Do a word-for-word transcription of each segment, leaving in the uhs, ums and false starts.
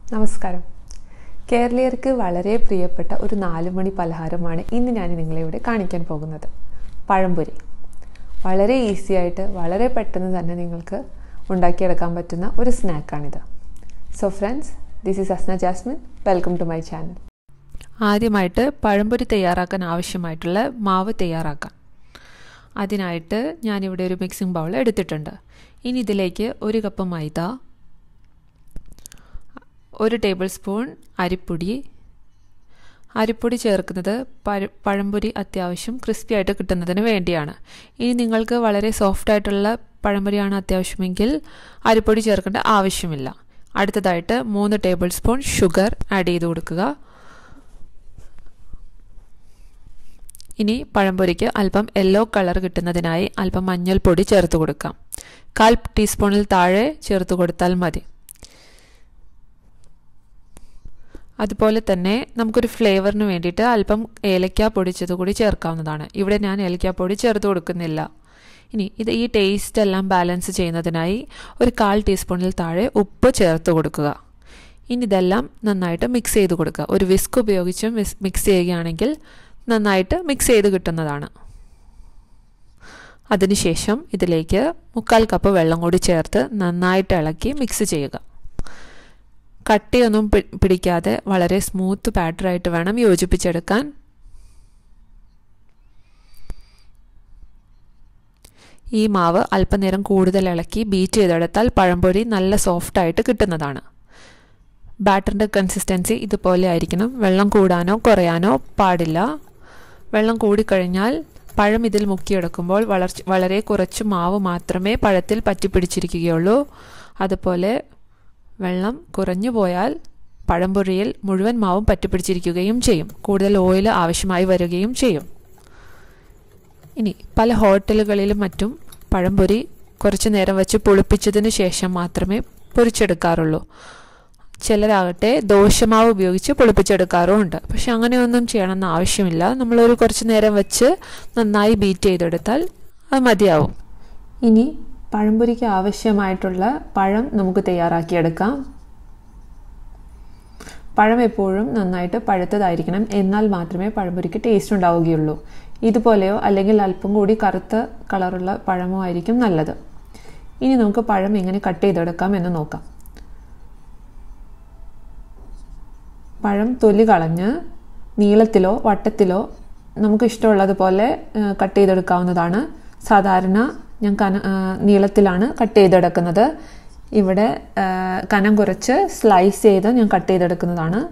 നമസ്കാരം. കേരളീയർക്ക് വളരെ പ്രിയപ്പെട്ട ഒരു നാലുമണി പലഹാരമാണ് ഇന്ന് ഞാൻ നിങ്ങളെ ഇവിടെ കാണിക്കാൻ പോകുന്നത്. പഴംപൊരി. വളരെ ഈസി ആയിട്ട് വളരെ പെട്ടെന്ന് തന്നെ നിങ്ങൾക്ക് ഉണ്ടാക്കിയെടുക്കാൻ പറ്റുന്ന ഒരു സ്നാക്കാണിത്. So friends, this is Asna Jasmin. Welcome to my channel. ആദ്യമായിട്ട് പഴംപൊരി തയ്യാറാക്കാൻ ആവശ്യമായിട്ടുള്ള മാവ് തയ്യാറാക്കാം. അതിനായിട്ട് ഞാനിവിടെ ഒരു മിക്സിംഗ് ബൗൾ എടുത്തിട്ടുണ്ട്. ഇനി ഇതിലേക്ക് ഒരു കപ്പ് മൈദ, ഒരു ടേബിൾ സ്പൂൺ അരിപ്പൊടി. അരിപ്പൊടി ചേർക്കുന്നത് പഴ പഴംപൊരി അത്യാവശ്യം ക്രിസ്പി ആയിട്ട് കിട്ടുന്നതിന് വേണ്ടിയാണ്. ഇനി നിങ്ങൾക്ക് വളരെ സോഫ്റ്റ് ആയിട്ടുള്ള പഴംപൊരിയാണ് അത്യാവശ്യമെങ്കിൽ അരിപ്പൊടി ചേർക്കേണ്ട ആവശ്യമില്ല. അടുത്തതായിട്ട് മൂന്ന് ടേബിൾ സ്പൂൺ ഷുഗർ ആഡ് ചെയ്ത് കൊടുക്കുക. ഇനി പഴംപൊരിക്ക് അല്പം യെല്ലോ കളർ കിട്ടുന്നതിനായി അല്പം മഞ്ഞൾപ്പൊടി ചേർത്ത് കൊടുക്കാം. കാൽ ടീസ്പൂണിൽ താഴെ ചേർത്ത് കൊടുത്താൽ മതി. അതുപോലെ തന്നെ നമുക്കൊരു ഫ്ലേവറിന് വേണ്ടിയിട്ട് അല്പം ഏലക്ക പൊടിച്ചത് കൂടി ചേർക്കാവുന്നതാണ്. ഇവിടെ ഞാൻ ഏലക്കാപ്പൊടി ചേർത്ത് കൊടുക്കുന്നില്ല. ഇനി ഇത് ഈ ടേസ്റ്റ് എല്ലാം ബാലൻസ് ചെയ്യുന്നതിനായി ഒരു കാൽ ടീസ്പൂണിൽ താഴെ ഉപ്പ് ചേർത്ത് കൊടുക്കുക. ഇനി ഇതെല്ലാം നന്നായിട്ട് മിക്സ് ചെയ്ത് കൊടുക്കുക. ഒരു വിസ്ക് ഉപയോഗിച്ച് മിക്സ് ചെയ്യുകയാണെങ്കിൽ നന്നായിട്ട് മിക്സ് ചെയ്ത് കിട്ടുന്നതാണ്. അതിനുശേഷം ഇതിലേക്ക് മുക്കാൽ കപ്പ് വെള്ളം കൂടി ചേർത്ത് നന്നായിട്ട് ഇളക്കി മിക്സ് ചെയ്യുക. കട്ടിയൊന്നും പിടിക്കാതെ വളരെ സ്മൂത്ത് ബാറ്ററായിട്ട് വേണം യോജിപ്പിച്ചെടുക്കാൻ. ഈ മാവ് അല്പനേരം കൂടുതൽ ഇളക്കി ബീറ്റ് ചെയ്തെടുത്താൽ പഴംപൊരി നല്ല സോഫ്റ്റായിട്ട് കിട്ടുന്നതാണ്. ബാറ്ററിൻ്റെ കൺസിസ്റ്റൻസി ഇതുപോലെ ആയിരിക്കണം. വെള്ളം കൂടാനോ കുറയാനോ പാടില്ല. വെള്ളം കൂടിക്കഴിഞ്ഞാൽ പഴം ഇതിൽ മുക്കിയെടുക്കുമ്പോൾ വളർ വളരെ കുറച്ച് മാവ് മാത്രമേ പഴത്തിൽ പറ്റിപ്പിടിച്ചിരിക്കുകയുള്ളൂ. അതുപോലെ വെള്ളം കുറഞ്ഞു പോയാൽ പഴംപൊരിയിൽ മുഴുവൻ മാവും പറ്റിപ്പിടിച്ചിരിക്കുകയും ചെയ്യും. കൂടുതൽ ഓയിൽ ആവശ്യമായി വരികയും ചെയ്യും. ഇനി പല ഹോട്ടലുകളിലും മറ്റും പഴംപൊരി കുറച്ചു നേരം വെച്ച് പുളിപ്പിച്ചതിന് ശേഷം മാത്രമേ പൊരിച്ചെടുക്കാറുള്ളൂ. ചിലരാകട്ടെ ദോശമാവ് ഉപയോഗിച്ച് പുളിപ്പിച്ചെടുക്കാറുമുണ്ട്. പക്ഷെ അങ്ങനെയൊന്നും ചെയ്യണമെന്ന് ആവശ്യമില്ല. നമ്മളൊരു കുറച്ച് നേരം വെച്ച് നന്നായി ബീറ്റ് ചെയ്തെടുത്താൽ അത് മതിയാവും. ഇനി പഴംപൊരിക്ക് ആവശ്യമായിട്ടുള്ള പഴം നമുക്ക് തയ്യാറാക്കിയെടുക്കാം. പഴം എപ്പോഴും നന്നായിട്ട് പഴുത്തതായിരിക്കണം. എന്നാൽ മാത്രമേ പഴംപൊരിക്ക് ടേസ്റ്റ് ഉണ്ടാവുകയുള്ളൂ. ഇതുപോലെയോ അല്ലെങ്കിൽ അല്പം കൂടി കറുത്ത കളറുള്ള പഴമോ ആയിരിക്കും നല്ലത്. ഇനി നമുക്ക് പഴം എങ്ങനെ കട്ട് ചെയ്തെടുക്കാം എന്ന് നോക്കാം. പഴം തൊലി കളഞ്ഞ് നീളത്തിലോ വട്ടത്തിലോ നമുക്ക് ഇഷ്ടമുള്ളതുപോലെ കട്ട് ചെയ്തെടുക്കാവുന്നതാണ്. സാധാരണ ഞാൻ കന നീളത്തിലാണ് കട്ട് ചെയ്തെടുക്കുന്നത്. ഇവിടെ കനം കുറച്ച് സ്ലൈസ് ചെയ്ത് ഞാൻ കട്ട് ചെയ്തെടുക്കുന്നതാണ്.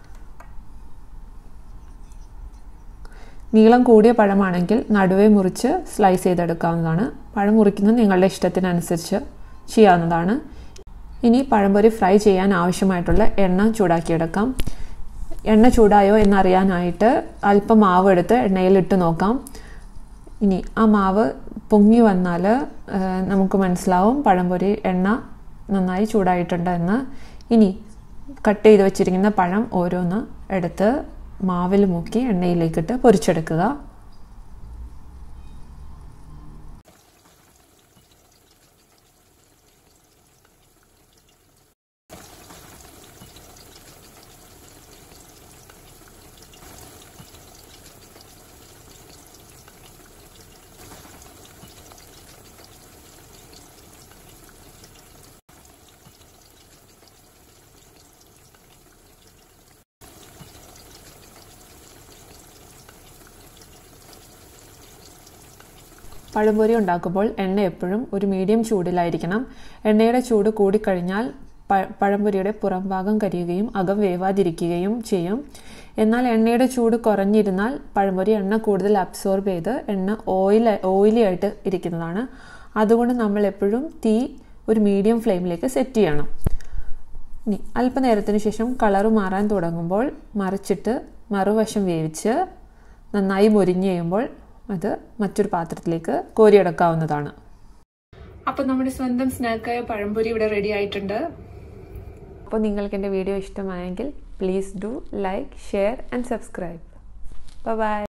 നീളം കൂടിയ പഴമാണെങ്കിൽ നടുവേ മുറിച്ച് സ്ലൈസ് ചെയ്തെടുക്കാവുന്നതാണ്. പഴം മുറിക്കുന്നത് നിങ്ങളുടെ ഇഷ്ടത്തിനനുസരിച്ച് ചെയ്യാവുന്നതാണ്. ഇനി പഴംപൊരി ഫ്രൈ ചെയ്യാൻ ആവശ്യമായിട്ടുള്ള എണ്ണ ചൂടാക്കിയെടുക്കാം. എണ്ണ ചൂടായോ എന്നറിയാനായിട്ട് അല്പം മാവ് എടുത്ത് എണ്ണയിലിട്ട് നോക്കാം. ഇനി ആ മാവ് പൊങ്ങി വന്നാൽ നമുക്ക് മനസ്സിലാവും പഴംപൊരി എണ്ണ നന്നായി ചൂടായിട്ടുണ്ട് എന്ന്. ഇനി കട്ട് ചെയ്ത് വെച്ചിരിക്കുന്ന പഴം ഓരോന്ന് എടുത്ത് മാവിൽ മുക്കി എണ്ണയിലേക്കിട്ട് പൊരിച്ചെടുക്കുക. പഴംപൊരി ഉണ്ടാക്കുമ്പോൾ എണ്ണ എപ്പോഴും ഒരു മീഡിയം ചൂടിലായിരിക്കണം. എണ്ണയുടെ ചൂട് കൂടിക്കഴിഞ്ഞാൽ പ പഴംപൊരിയുടെ പുറം ഭാഗം കരിയുകയും അകം വേവാതിരിക്കുകയും ചെയ്യും. എന്നാൽ എണ്ണയുടെ ചൂട് കുറഞ്ഞിരുന്നാൽ പഴംപൊരി എണ്ണ കൂടുതൽ അബ്സോർബ് ചെയ്ത് എണ്ണ ഓയിൽ ഓയിലി ആയിട്ട് ഇരിക്കുന്നതാണ്. അതുകൊണ്ട് നമ്മൾ എപ്പോഴും തീ ഒരു മീഡിയം ഫ്ലെയിമിലേക്ക് സെറ്റ് ചെയ്യണം. ഇനി അല്പനേരത്തിന് ശേഷം കളറ് മാറാൻ തുടങ്ങുമ്പോൾ മറിച്ചിട്ട് മറുവശം വേവിച്ച് നന്നായി മൊരിഞ്ഞ് കഴിയുമ്പോൾ അത് മറ്റൊരു പാത്രത്തിലേക്ക് കോരിയെടുക്കാവുന്നതാണ്. അപ്പോൾ നമ്മുടെ സ്വന്തം സ്നാക്കായ പഴംപൊരി ഇവിടെ റെഡി ആയിട്ടുണ്ട്. അപ്പോൾ നിങ്ങൾക്ക് എൻ്റെ വീഡിയോ ഇഷ്ടമായെങ്കിൽ please do like, share and subscribe. Bye by.